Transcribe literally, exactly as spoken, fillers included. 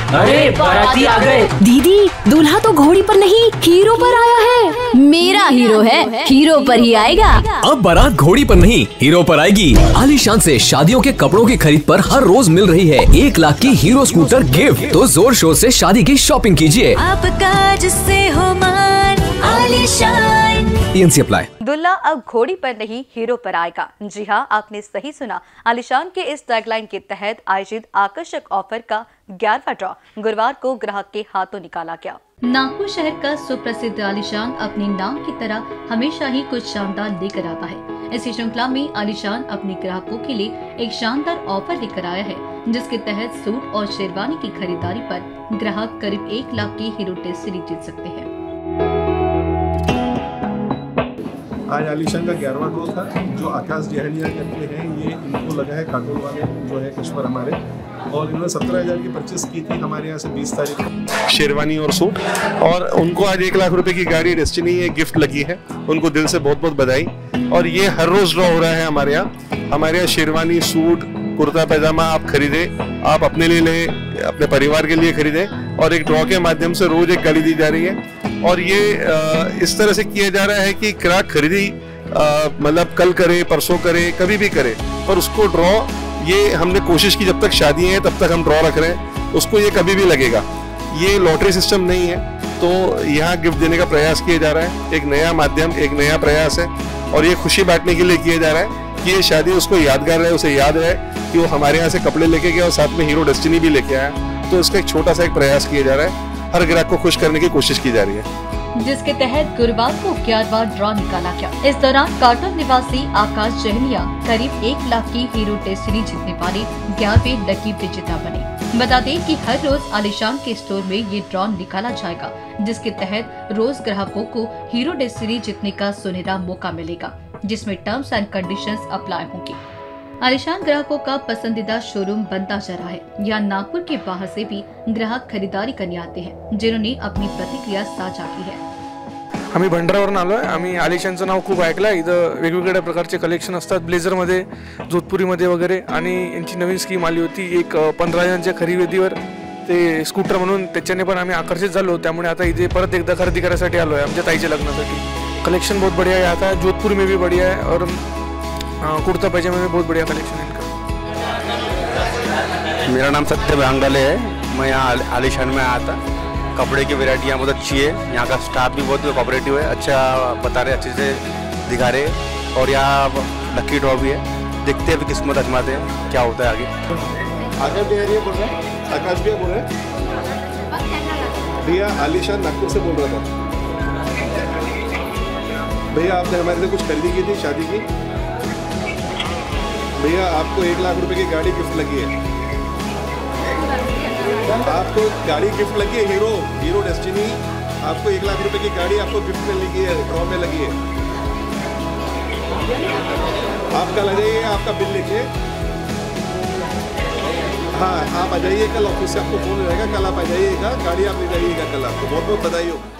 अरे बाराती आ गए। दीदी, दूल्हा तो घोड़ी पर नहीं हीरो पर आया है। मेरा हीरो है, हीरो पर ही आएगा। अब बारात घोड़ी पर नहीं हीरो पर आएगी। आलीशान से शादियों के कपड़ों की खरीद पर हर रोज मिल रही है एक लाख की हीरो स्कूटर गिफ्ट। तो जोर शोर से शादी की शॉपिंग कीजिए। आपका जिससे हो मान आलीशान। T n C apply. दूल्हा अब घोड़ी पर नहीं हीरो पर आएगा। जी हाँ, आपने सही सुना। आलीशान के इस टैगलाइन के तहत आयोजित आकर्षक ऑफर का ग्यारहवां ड्रॉ गुरुवार को ग्राहक के हाथों निकाला गया। नागपुर शहर का सुप्रसिद्ध आलीशान अपने नाम की तरह हमेशा ही कुछ शानदार लेकर आता है। इसी श्रृंखला में आलीशान अपने ग्राहकों के लिए एक शानदार ऑफर लेकर आया है, जिसके तहत सूट और शेरवानी की खरीदारी पर ग्राहक करीब एक लाख की हीरो टेस्ट सीरीज जीत सकते हैं। आज आलीशान का ग्यारहवां ड्रॉ था। जो आकाश जहनिया करते हैं, ये इनको लगा है काटोल वाले जो है कस्टमर हमारे, और इन्होंने सत्रह हज़ार की परचेस की थी हमारे यहाँ से बीस तारीख को, शेरवानी और सूट, और उनको आज एक लाख रुपए की गाड़ी डेस्टिनी ये गिफ्ट लगी है। उनको दिल से बहुत बहुत बधाई। और ये हर रोज ड्रॉ हो रहा है हमारे यहाँ। हमारे यहाँ शेरवानी, सूट, कुर्ता पैजामा आप खरीदे, आप अपने लिए ले, अपने परिवार के लिए खरीदे, और एक ड्रॉ के माध्यम से रोज एक गाड़ी दी जा रही है। और ये इस तरह से किया जा रहा है कि ग्राहक खरीदी मतलब कल करे, परसों करे, कभी भी करे, और उसको ड्रॉ, ये हमने कोशिश की जब तक शादी है तब तक हम ड्रॉ रख रहे हैं, उसको ये कभी भी लगेगा। ये लॉटरी सिस्टम नहीं है, तो यहाँ गिफ्ट देने का प्रयास किया जा रहा है। एक नया माध्यम, एक नया प्रयास है, और ये खुशी बांटने के लिए किया जा रहा है कि ये शादी उसको यादगार रहे, उसे याद रहे कि वो हमारे यहाँ से कपड़े लेके गया और साथ में हीरो डेस्टिनी भी लेके आया। तो इसका एक छोटा सा एक प्रयास किया जा रहा है, हर ग्राहक को खुश करने की कोशिश की जा रही है, जिसके तहत गुरुवार को ग्यारहवां ड्रॉ निकाला गया। इस दौरान काटोल निवासी आकाश जहनिया करीब एक लाख की हीरो टेस्टनी जीतने वाले ग्यारहवें लकी विजेता बने। बता दें कि हर रोज आलीशान के स्टोर में ये ड्रॉ निकाला जाएगा, जिसके तहत रोज ग्राहकों को हीरो डेस्टिनी जीतने का सुनहरा मौका मिलेगा, जिसमें टर्म्स एंड कंडीशंस अप्लाई होंगी। आलीशान ग्राहकों का पसंदीदा शोरूम बनता जा रहा है। यहाँ नागपुर के बाहर से भी ग्राहक खरीदारी करने आते हैं, जिन्होंने अपनी प्रतिक्रिया साझा की है। आम्ही भंडारावरून आलोय। आम्ही आलीशानचं नाव खूप ऐकलं। इथं वेगवेगळ्या प्रकारचे कलेक्शन असतात, ब्लेझरमध्ये, जोधपुरीमध्ये वगैरे, आणि यांची नवीन स्कीम आली होती एक पंधरा जणांच्या खरेदीवर ते स्कूटर म्हणून, त्याच्याने पण आम्ही आकर्षित झालो। त्यामुळे आता इथे परत एकदा खरेदी करायसाठी आलोय आमच्या ताईच्या लग्नासाठी। कलेक्शन बहुत बढ़िया है यहाँ का, जोधपुर में भी बढ़िया है, और कुर्ता पैजामे में बहुत बढ़िया कलेक्शन है इनका। मेरा नाम सत्य भांगले है। मैं यहाँ आलीशान में आया था। कपड़े की वैरायटी यहाँ बहुत अच्छी है। यहाँ का स्टाफ भी बहुत कोऑपरेटिव है, अच्छा बता रहे, अच्छे से दिखा रहे, और यहाँ लकी ड्रॉ भी है। देखते हैं, किस्मत आजमाते हैं क्या होता है आगे। आकाश भैया बोल रहे हैं, आकाश भैया बोल रहे हैं भैया, आलीशान नागपुर से बोल रहा था। भैया आपने हमारे से कुछ खरीदी की थी शादी की। भैया आपको एक लाख रुपए की गाड़ी गिफ्ट लगी है। आपको गाड़ी गिफ्ट लगी है, हीरो हीरो डेस्टिनी। आपको एक लाख रुपए की गाड़ी आपको गिफ्ट में लगी है, ड्रॉ में लगी है। आप कल आ जाइए, आपका बिल लेके। हाँ, आप आ जाइए कल ऑफिस से, आपको फोन रहेगा, कल आप आ जाइएगा, गाड़ी आप ले जाइएगा कल। आपको बहुत बहुत बधाई हो।